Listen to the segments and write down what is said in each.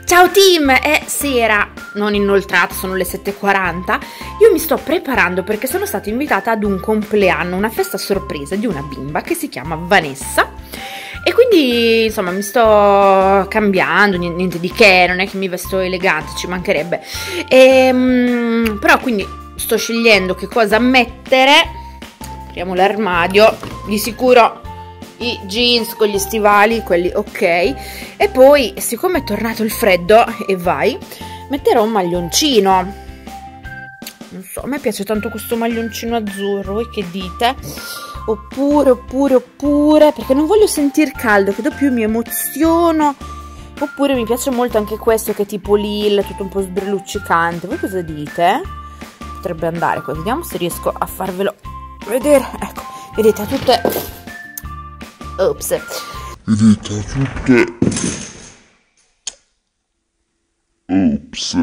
Ciao team, è sera, non inoltrata, sono le 7:40. Io mi sto preparando perché sono stata invitata ad un compleanno, una festa sorpresa di una bimba che si chiama Vanessa. E quindi insomma mi sto cambiando, niente di che, non è che mi vesto elegante, ci mancherebbe. Però quindi sto scegliendo che cosa mettere. Apriamo l'armadio, di sicuro i jeans con gli stivali, quelli ok. E poi, siccome è tornato il freddo e vai, metterò un maglioncino. Non so, a me piace tanto questo maglioncino azzurro, voi che dite? Oppure, perché non voglio sentir caldo, che dopo io mi emoziono. Oppure mi piace molto anche questo che è tipo lilla, tutto un po' sbrilluccicante. Voi cosa dite? Potrebbe andare qua, vediamo se riesco a farvelo vedere. Ecco, vedete, a tutte... Ops. Vedete, a tutte... Ops.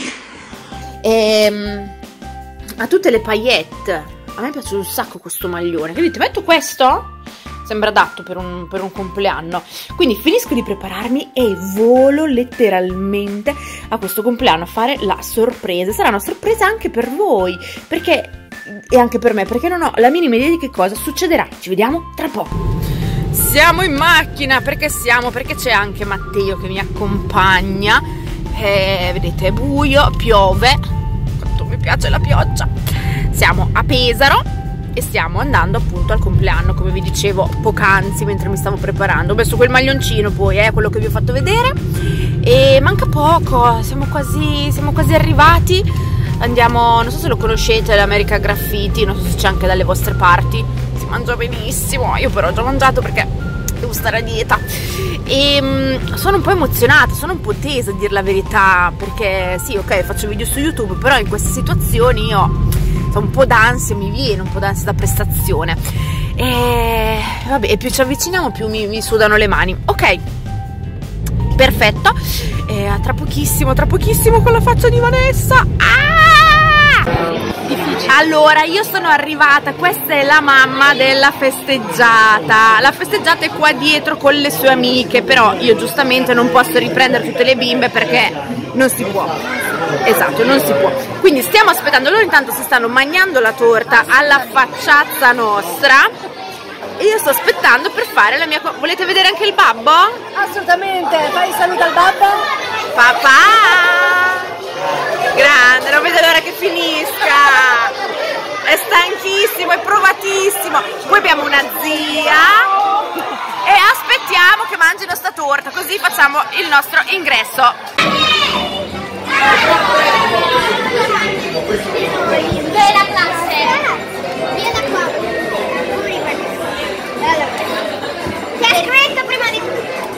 A tutte le paillette. A me piace un sacco questo maglione. Che dite, metto questo? Sembra adatto per un compleanno. Quindi finisco di prepararmi e volo letteralmente a questo compleanno a fare la sorpresa. Sarà una sorpresa anche per voi, perché e anche per me, perché non ho la minima idea di che cosa succederà. Ci vediamo tra poco. Siamo in macchina, perché c'è anche Matteo che mi accompagna. Vedete, è buio, piove. Quanto mi piace la pioggia. Siamo a Pesaro e stiamo andando appunto al compleanno, come vi dicevo poc'anzi mentre mi stavo preparando. Ho messo quel maglioncino poi, quello che vi ho fatto vedere. E manca poco, siamo quasi arrivati. Andiamo, non so se lo conoscete, l'America Graffiti, non so se c'è anche dalle vostre parti. Si mangia benissimo, io però ho già mangiato perché devo stare a dieta. E sono un po' emozionata, sono un po' tesa a dir la verità, perché sì, ok, faccio video su YouTube, però in queste situazioni io un po' d'ansia mi viene, un po' d'ansia da prestazione. E vabbè, e più ci avviciniamo più mi sudano le mani. Ok, perfetto. Tra pochissimo con la faccia di Vanessa. Allora, io sono arrivata, questa è la mamma della festeggiata. La festeggiata è qua dietro con le sue amiche, però io giustamente non posso riprendere tutte le bimbe perché non si può. Esatto, non si può. Quindi stiamo aspettando, loro intanto si stanno mangiando la torta alla facciazza nostra e io sto aspettando per fare la mia... Volete vedere anche il babbo? Assolutamente, fai saluto al babbo. Papà! Grande, non vedo l'ora che finisca. È stanchissimo, è provatissimo. Poi abbiamo una zia e aspettiamo che mangino sta torta, così facciamo il nostro ingresso. Dove è la classe? Vieni qua. Che ha scritto prima di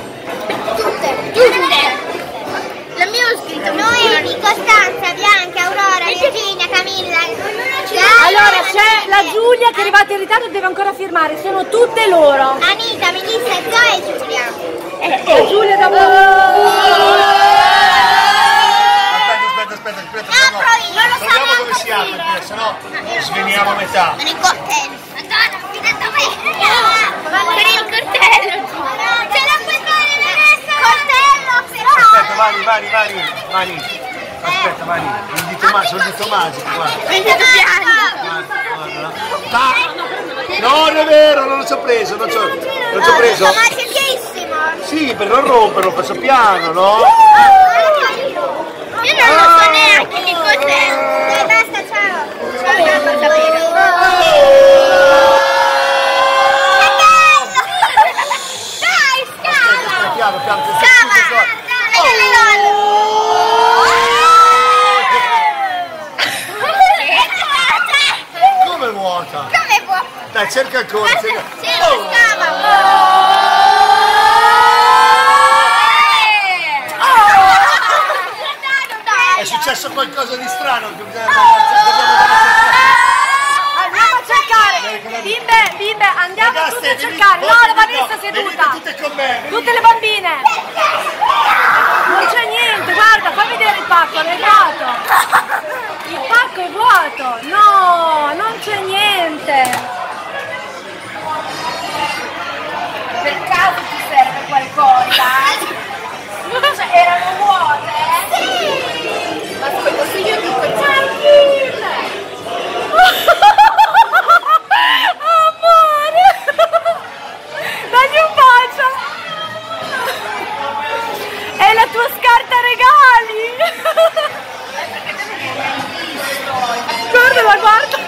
tutte. La mia ho scritto Noemi, Costanza, Bianca, Aurora, Virginia, Camilla. Allora c'è la Giulia che è arrivata in ritardo e deve ancora firmare, sono tutte loro. Anita, Melissa, Zoe e Giulia. E Giulia da Aspetta, Apro io, non lo so proviamo dove neanche si apre, perché sennò sveniamo a metà. Per il coltello. Madonna, fidate a me. Per il coltello. Ce la puoi fare, Vanessa? Coltello, se no. Aspetta, Mani. Aspetta, Mani. Sono il dito magico, guarda. Prendete piano. No, non è vero, non ci ho preso, non ci ho preso. Ma è sicurissimo. Sì, per non romperlo, faccio piano, no? Io non lo so neanche che cos'è. Basta, ciao. Ciao, non lo sapere. Dai, scava. Piano. Scava. Come vuota? Come può? Dai, cerca ancora. Sì, scava. È successo qualcosa di strano. Andiamo a cercare. Bimbe, andiamo tutte a cercare. No, la Vanessa è seduta. Tutte con me. Tutte le bambine. Non c'è niente, guarda, fammi vedere il pacco, è vuoto. Il pacco è vuoto. No, non c'è niente. Per caso ti serve qualcosa? Erano vuote. la tua scarta regali! Guardala, guarda!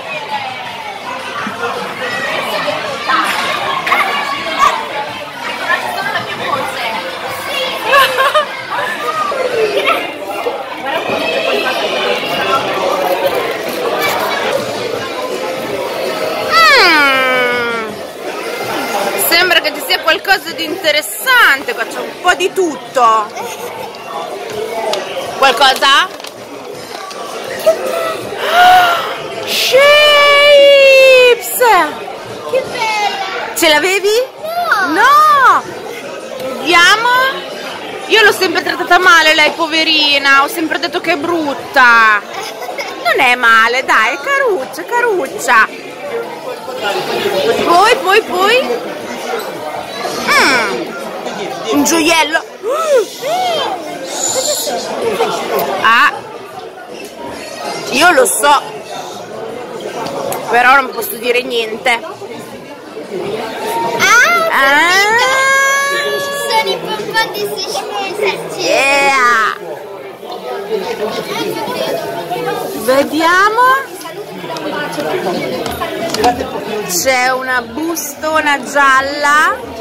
Sembra che ci sia qualcosa di interessante, qua c'è un po' di tutto. Qualcosa? Shapes! Che bella! Ce l'avevi? No! No! Vediamo. Io l'ho sempre trattata male lei, poverina. Ho sempre detto che è brutta. Non è male, dai, è caruccia, caruccia. Poi. Un gioiello. Ah, io lo so, però non posso dire niente. Sono i pompon di Sesci. Yeah. Vediamo. C'è una bustona gialla.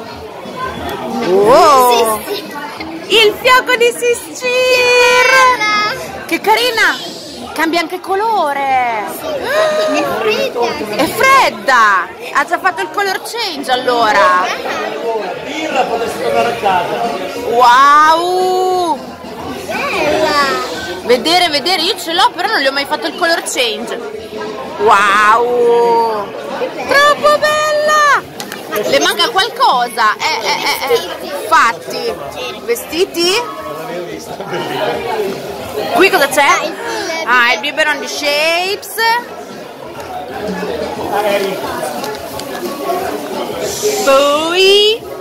Wow. Il fiocco di Sistir. Che carina. Cambia anche colore. È fredda. È fredda. Ha già fatto il color change allora. Birra, potresti tornare a casa. Wow. Bella. Vedere, io ce l'ho, però non le ho mai fatto il color change. Wow. Troppo bella. Le manca qualcosa. Infatti. Vestiti? Qui cosa c'è? Ah, il biberon di Shapes. Poi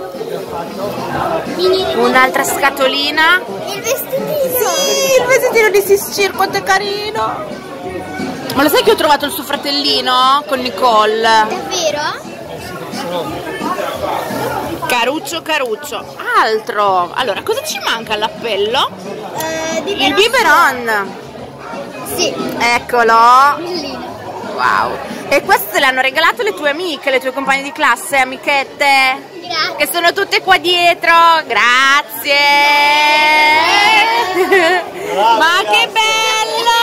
un'altra scatolina. Il vestitino. Sì, il vestitino di Sistir, quanto è carino. Ma lo sai che ho trovato il suo fratellino con Nicole? Davvero? Caruccio. Altro. Allora, cosa ci manca all'appello? Il biberon. Sì. Eccolo. Bellino. Wow. E questo te l'hanno regalato le tue amiche, le tue compagne di classe, amichette? Grazie. Che sono tutte qua dietro. Grazie. Ma che bello!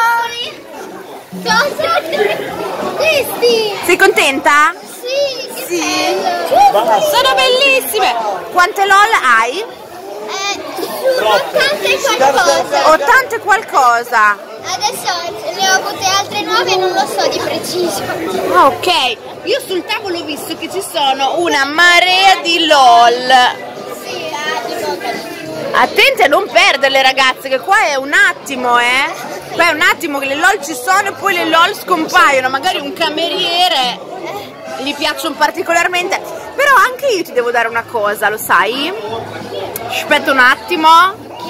Cosa? Questi? Sei contenta? Sì, che Sì. bello. Sono bellissime. Quante LOL hai? Sono 80 e qualcosa. 80 e qualcosa. Adesso ne ho avute altre 9 e non lo so di preciso. Ah, ok. Io sul tavolo ho visto che ci sono una marea di LOL. Sì, tipo Attenti a non perderle, ragazze, che qua è un attimo, Qua è un attimo che le LOL ci sono e poi le LOL scompaiono. Magari un cameriere gli piacciono particolarmente. Però anche io ti devo dare una cosa, lo sai? Aspetta un attimo. ok.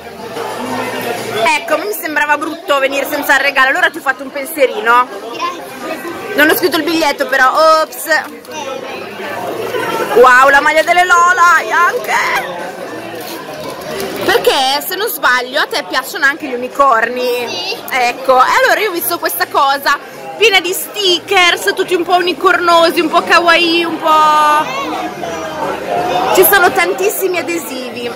Ecco, mi sembrava brutto venire senza il regalo, allora ti ho fatto un pensierino. Grazie. Non ho scritto il biglietto però, ops. Wow, la maglia delle Lola hai anche. Perché se non sbaglio a te piacciono anche gli unicorni. Sì. Ecco, e allora io ho visto questa cosa piena di stickers, tutti un po' unicornosi, un po' kawaii, un po'... Ci sono tantissimi adesivi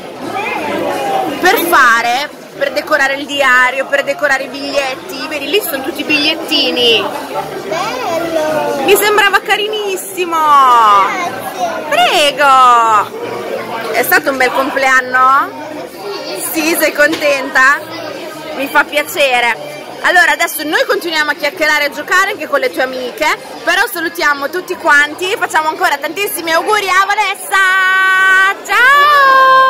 per decorare il diario, per decorare i biglietti. Vedi, lì sono tutti i bigliettini. Bello. Mi sembrava carinissimo. Grazie. Prego. È stato un bel compleanno? Sì, sei contenta? Mi fa piacere. Allora adesso noi continuiamo a chiacchierare e a giocare anche con le tue amiche, però salutiamo tutti quanti, facciamo ancora tantissimi auguri a Vanessa. Ciao!